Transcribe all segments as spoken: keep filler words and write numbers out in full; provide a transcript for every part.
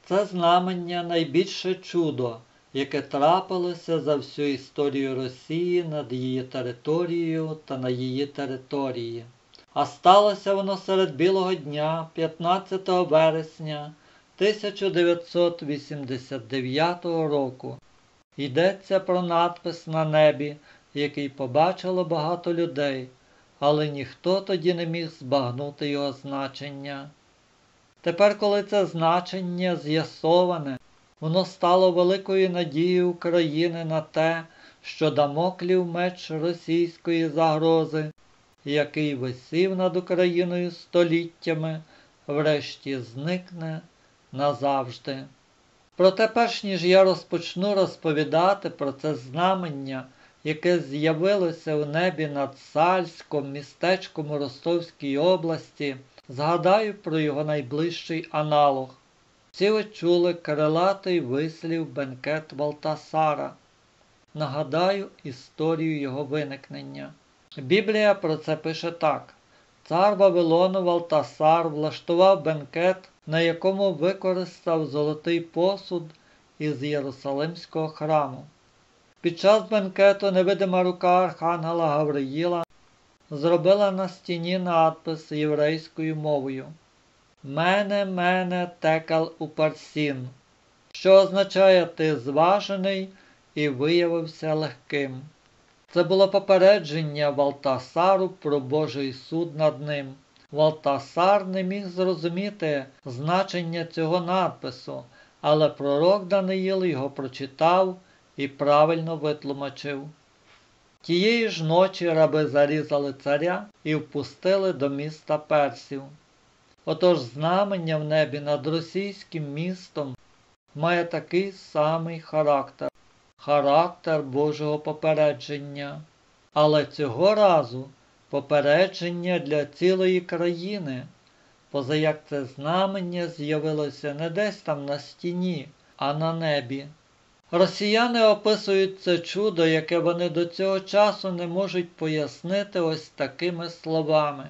Це знамення найбільше чудо, яке трапилося за всю історію Росії над її територією та на її території. А сталося воно серед білого дня, п'ятнадцятого вересня тисяча дев'ятсот вісімдесят дев'ятого року. Йдеться про надпис на небі, який побачило багато людей, але ніхто тоді не міг збагнути його значення. Тепер, коли це значення з'ясоване, воно стало великою надією України на те, що Дамоклів меч російської загрози, який висів над Україною століттями, врешті зникне назавжди. Проте перш ніж я розпочну розповідати про це знамення, яке з'явилося у небі над Сальськом, містечком у Ростовській області, згадаю про його найближчий аналог. Всі ви чули крилатий вислів бенкет Валтасара. Нагадаю історію його виникнення. Біблія про це пише так. Цар Вавилону Валтасар влаштував бенкет, на якому використав золотий посуд із Єрусалимського храму. Під час бенкету невидима рука архангела Гавриїла зробила на стіні надпис єврейською мовою «Мене, мене, текел упарсін», що означає «ти зважений і виявився легким». Це було попередження Валтасару про Божий суд над ним. Валтасар не міг зрозуміти значення цього надпису, але пророк Даниїл його прочитав і правильно витлумачив. Тієї ж ночі раби зарізали царя і впустили до міста персів. Отож знамення в небі над російським містом має такий самий характер. Характер Божого попередження. Але цього разу попередження для цілої країни, позаяк це знамення з'явилося не десь там на стіні, а на небі. Росіяни описують це чудо, яке вони до цього часу не можуть пояснити ось такими словами.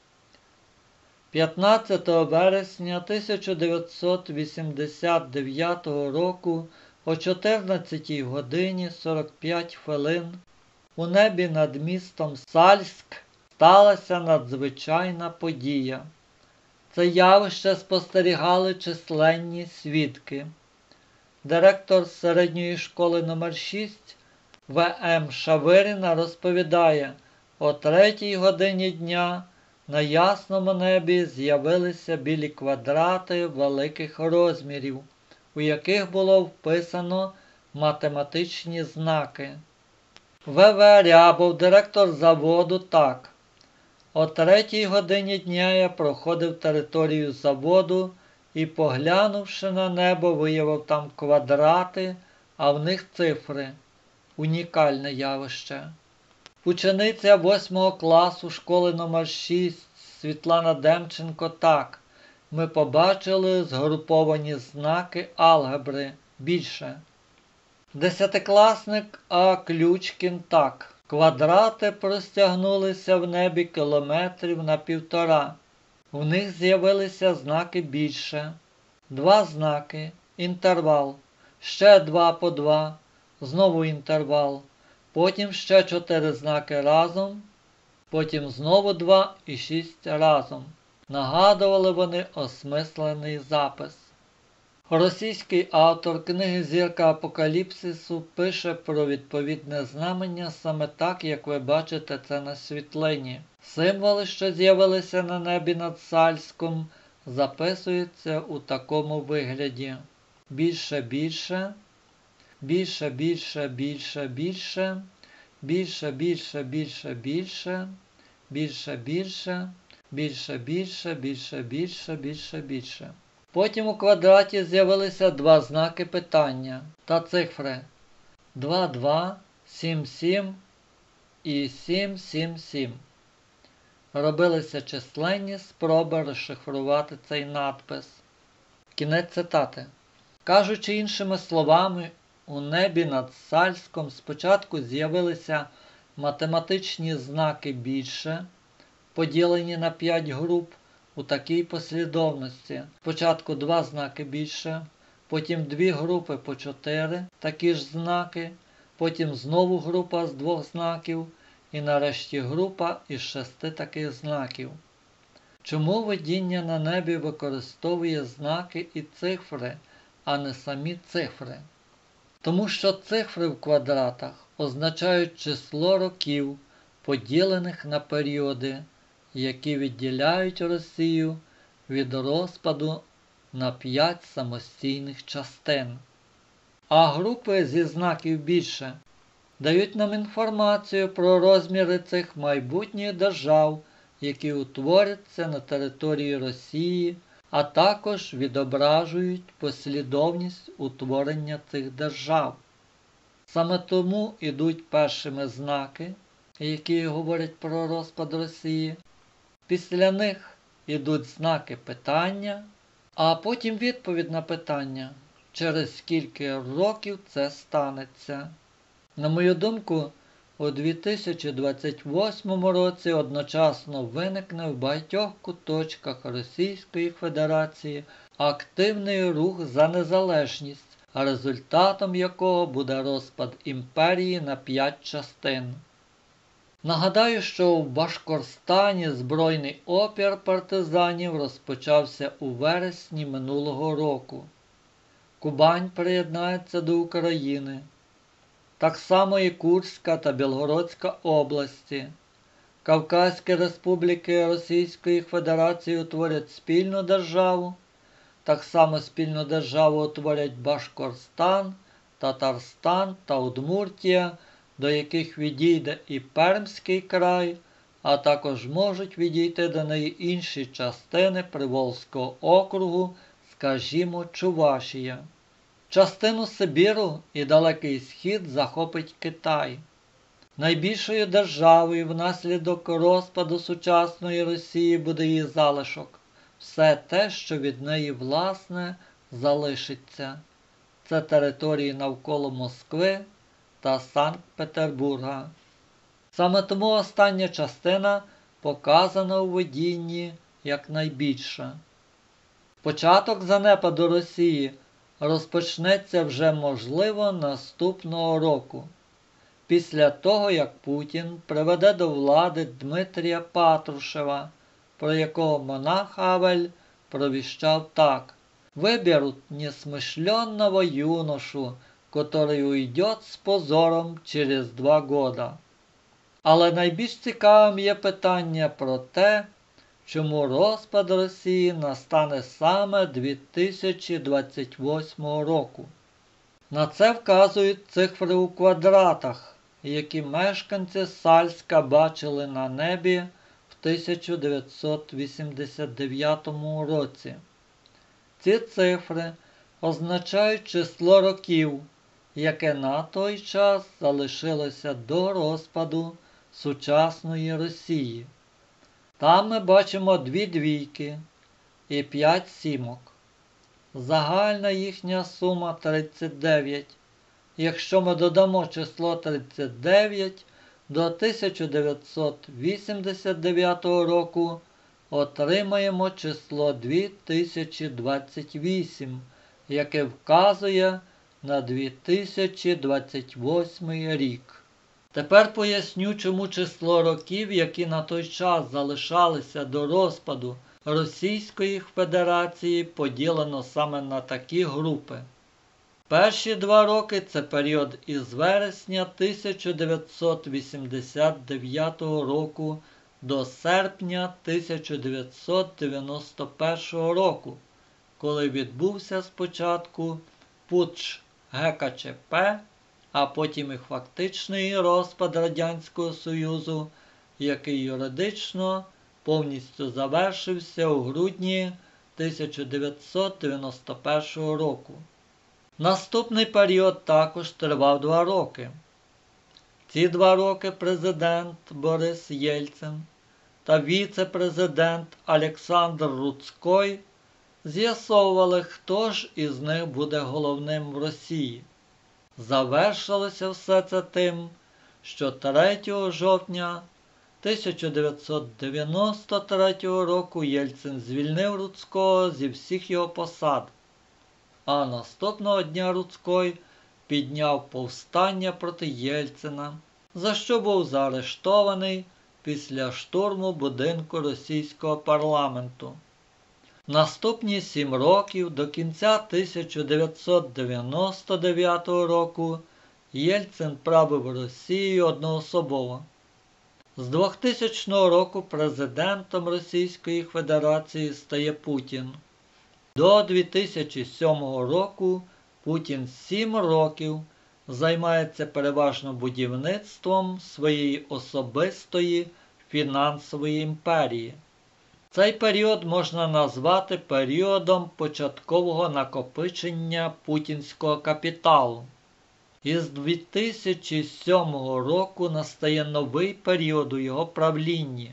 п'ятнадцятого вересня тисяча дев'ятсот вісімдесят дев'ятого року о чотирнадцятій годині сорок п'ять хвилин у небі над містом Сальськ сталася надзвичайна подія. Це явище спостерігали численні свідки. Директор середньої школи номер шість В М Шавиріна розповідає, о третій годині дня на ясному небі з'явилися білі квадрати великих розмірів, у яких було вписано математичні знаки. В В Рябов, директор заводу, так. О третій годині дня я проходив територію заводу і, поглянувши на небо, виявив там квадрати, а в них цифри. Унікальне явище. Учениця восьмого класу школи номер шість Світлана Демченко, так. Ми побачили згруповані знаки алгебри. Більше. Десятикласник А. Ключкін, так. Квадрати простягнулися в небі кілометрів на півтора. В них з'явилися знаки більше. Два знаки. Інтервал. Ще два по два. Знову інтервал. Потім ще чотири знаки разом. Потім знову два і шість разом. Нагадували вони осмислений запис. Російський автор книги «Зірка Апокаліпсису» пише про відповідне знамення саме так, як ви бачите це на світлині. Символи, що з'явилися на небі над Сальськом, записуються у такому вигляді. Більше, більше, більше, більше, більше, більше, більше, більше, більше, більше, більше, більше, більше, більше, більше, більше, більше, більше. Потім у квадраті з'явилися два знаки питання та цифри два два, сім сім і сім сім сім. Робилися численні спроби розшифрувати цей надпис. Кінець цитати. Кажучи іншими словами, у небі над Сальськом спочатку з'явилися математичні знаки більше, поділені на п'ять груп, у такій послідовності. Спочатку два знаки більше, потім дві групи по чотири такі ж знаки, потім знову група з двох знаків і нарешті група із шести таких знаків. Чому видіння на небі використовує знаки і цифри, а не самі цифри? Тому що цифри в квадратах означають число років, поділених на періоди, які відділяють Росію від розпаду на п'ять самостійних частин. А групи зі знаків більше дають нам інформацію про розміри цих майбутніх держав, які утворяться на території Росії, а також відображують послідовність утворення цих держав. Саме тому ідуть першими знаки, які говорять про розпад Росії. Після них ідуть знаки питання, а потім відповідь на питання, через скільки років це станеться. На мою думку, у дві тисячі двадцять восьмому році одночасно виникне в багатьох куточках Російської Федерації активний рух за незалежність, результатом якого буде розпад імперії на п'ять частин. Нагадаю, що у Башкортостані збройний опір партизанів розпочався у вересні минулого року. Кубань приєднається до України. Так само і Курська та Білгородська області. Кавказькі республіки Російської Федерації утворять спільну державу. Так само спільну державу утворять Башкортостан, Татарстан та Удмуртія, до яких відійде і Пермський край, а також можуть відійти до неї інші частини Приволзького округу, скажімо, Чувашія. Частину Сибіру і Далекий Схід захопить Китай. Найбільшою державою внаслідок розпаду сучасної Росії буде її залишок. Все те, що від неї, власне, залишиться. Це території навколо Москви та Санкт-Петербурга. Саме тому остання частина показана у видінні як найбільша. Початок занепаду Росії розпочнеться вже, можливо, наступного року, після того, як Путін приведе до влади Дмитрія Патрушева, про якого монах Авель провіщав так: «Выберут несмышленного юношу, который уйдет з позором через два года». Але найбільш цікавим є питання про те, чому розпад Росії настане саме дві тисячі двадцять восьмого року. На це вказують цифри у квадратах, які мешканці Сальська бачили на небі в тисяча дев'ятсот вісімдесят дев'ятому році. Ці цифри означають число років, яке на той час залишилося до розпаду сучасної Росії. Там ми бачимо дві двійки і п'ять сімок. Загальна їхня сума тридцять дев'ять. Якщо ми додамо число тридцять дев'ять до тисяча дев'ятсот вісімдесят дев'ятого року, отримаємо число дві тисячі двадцять вісім, яке вказує на дві тисячі двадцять восьмий рік. Тепер поясню, чому число років, які на той час залишалися до розпаду Російської Федерації, поділено саме на такі групи. Перші два роки – це період із вересня тисяча дев'ятсот вісімдесят дев'ятого року до серпня тисяча дев'ятсот дев'яносто першого року, коли відбувся спочатку путч ге ка че пе, а потім і фактичний розпад Радянського Союзу, який юридично повністю завершився у грудні тисяча дев'ятсот дев'яносто першого року. Наступний період також тривав два роки. Ці два роки президент Борис Єльцин та віце-президент Олександр Руцкой з'ясовували, хто ж із них буде головним в Росії. Завершилося все це тим, що третього жовтня тисяча дев'ятсот дев'яносто третього року Єльцин звільнив Руцького зі всіх його посад. а наступного дня Руцький підняв повстання проти Єльцина, за що був заарештований після штурму будинку російського парламенту. Наступні сім років до кінця тисяча дев'ятсот дев'яносто дев'ятого року Єльцин правив Росією одноособово. З двохтисячного року президентом Російської Федерації стає Путін. До дві тисячі сьомого року Путін сім років займається переважно будівництвом своєї особистої фінансової імперії. Цей період можна назвати періодом початкового накопичення путінського капіталу. Із дві тисячі сьомого року настає новий період у його правлінні.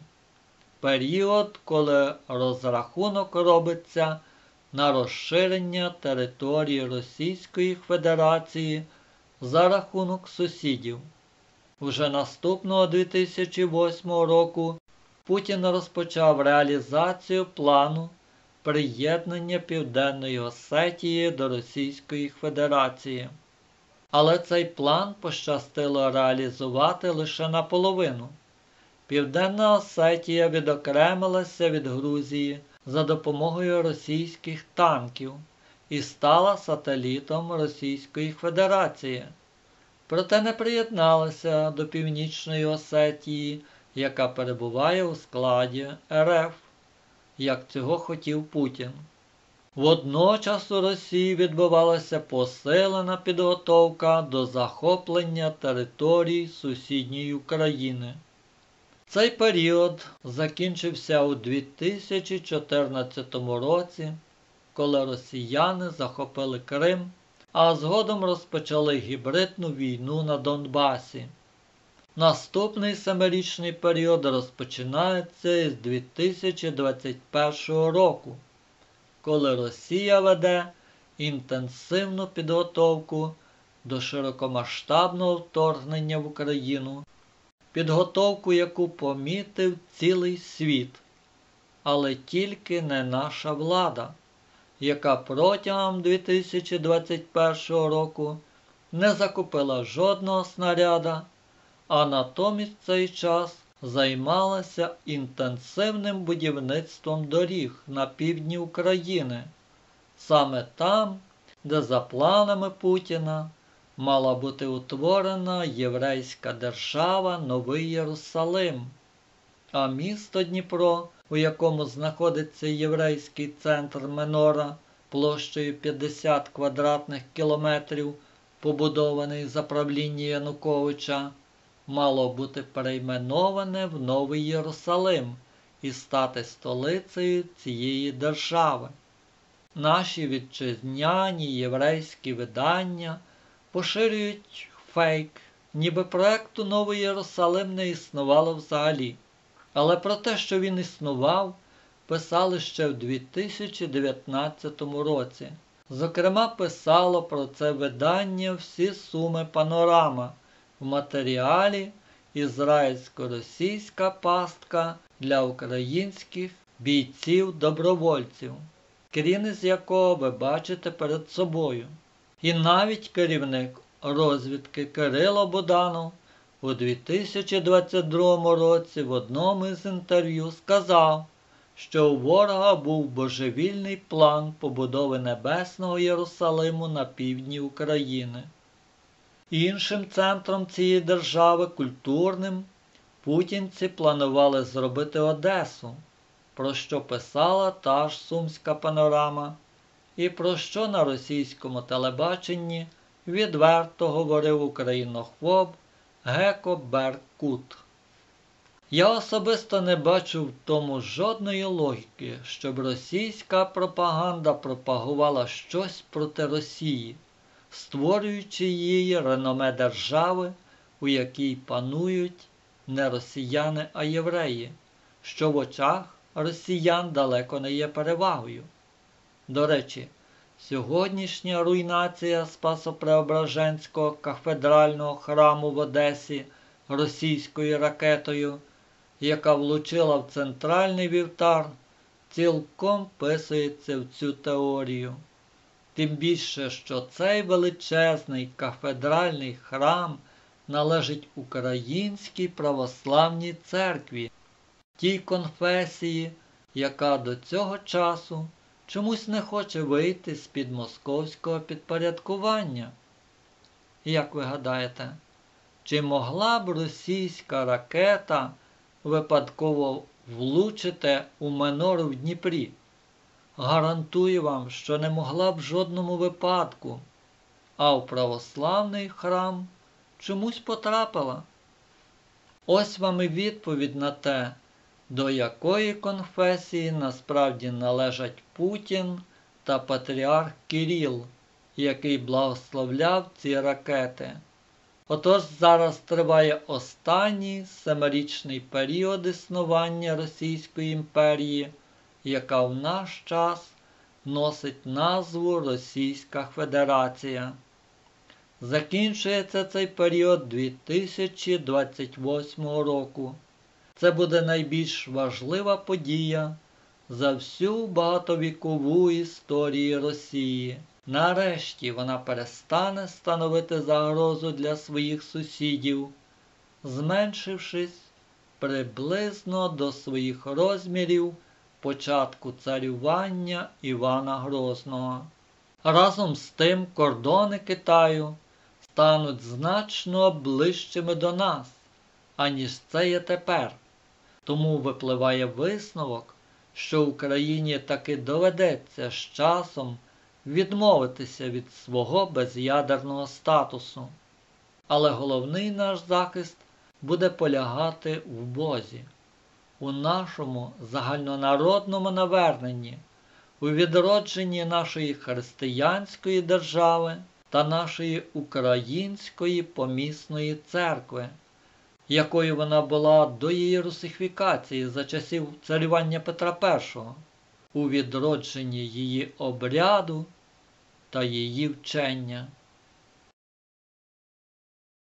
Період, коли розрахунок робиться на розширення території Російської Федерації за рахунок сусідів. Уже наступного дві тисячі восьмого року Путін розпочав реалізацію плану приєднання Південної Осетії до Російської Федерації. Але цей план пощастило реалізувати лише наполовину. Південна Осетія відокремилася від Грузії за допомогою російських танків і стала сателітом Російської Федерації. Проте не приєдналася до Північної Осетії, яка перебуває у складі РФ, як цього хотів Путін. Водночас у Росії відбувалася посилена підготовка до захоплення територій сусідньої України. Цей період закінчився у дві тисячі чотирнадцятому році, коли росіяни захопили Крим, а згодом розпочали гібридну війну на Донбасі. Наступний семирічний період розпочинається із дві тисячі двадцять першого року, коли Росія веде інтенсивну підготовку до широкомасштабного вторгнення в Україну, підготовку, яку помітив цілий світ, але тільки не наша влада, яка протягом дві тисячі двадцять першого року не закупила жодного снаряда, а натомість в цей час займалася інтенсивним будівництвом доріг на півдні України, саме там, де за планами Путіна мала бути утворена єврейська держава Новий Єрусалим, а місто Дніпро, у якому знаходиться єврейський центр Менора площею п'ятдесят квадратних кілометрів, побудований за правління Януковича, мало бути перейменоване в Новий Єрусалим і стати столицею цієї держави. Наші вітчизняні єврейські видання поширюють фейк, ніби проекту Новий Єрусалим не існувало взагалі. Але про те, що він існував, писали ще в дві тисячі дев'ятнадцятому році. Зокрема, писало про це видання «Всі суми Панорама» в матеріалі «Ізраїльсько-російська пастка для українських бійців-добровольців», скрін з якого ви бачите перед собою. І навіть керівник розвідки Кирило Буданов у дві тисячі двадцять другому році в одному із інтерв'ю сказав, що у ворога був божевільний план побудови Небесного Єрусалиму на півдні України. Іншим центром цієї держави, культурним, путінці планували зробити Одесу, про що писала та ж Сумська панорама, і про що на російському телебаченні відверто говорив українохвоб Геко Беркут. Я особисто не бачу в тому жодної логіки, щоб російська пропаганда пропагувала щось проти Росії, створюючи її реноме держави, у якій панують не росіяни, а євреї, що в очах росіян далеко не є перевагою. До речі, сьогоднішня руйнація Спасо-Преображенського кафедрального храму в Одесі російською ракетою, яка влучила в центральний вівтар, цілком вписується в цю теорію. Тим більше, що цей величезний кафедральний храм належить Українській православній церкві, тій конфесії, яка до цього часу чомусь не хоче вийти з-під московського підпорядкування. Як ви гадаєте, чи могла б російська ракета випадково влучити у Менору в Дніпрі? Гарантую вам, що не могла б в жодному випадку, а у православний храм чомусь потрапила. Ось вам і відповідь на те, до якої конфесії насправді належать Путін та патріарх Кирил, який благословляв ці ракети. Отож зараз триває останній семирічний період існування Російської імперії, яка в наш час носить назву Російська Федерація. Закінчується цей період дві тисячі двадцять восьмого року. Це буде найбільш важлива подія за всю багатовікову історію Росії. Нарешті вона перестане становити загрозу для своїх сусідів, зменшившись приблизно до своїх розмірів початку царювання Івана Грозного. Разом з тим кордони Китаю стануть значно ближчими до нас, аніж це є тепер. Тому випливає висновок, що Україні таки доведеться з часом відмовитися від свого без'ядерного статусу. Але головний наш захист буде полягати в Бозі, у нашому загальнонародному наверненні, у відродженні нашої християнської держави та нашої української помісної церкви, якою вона була до її русифікації за часів царювання Петра Першого, у відродженні її обряду та її вчення.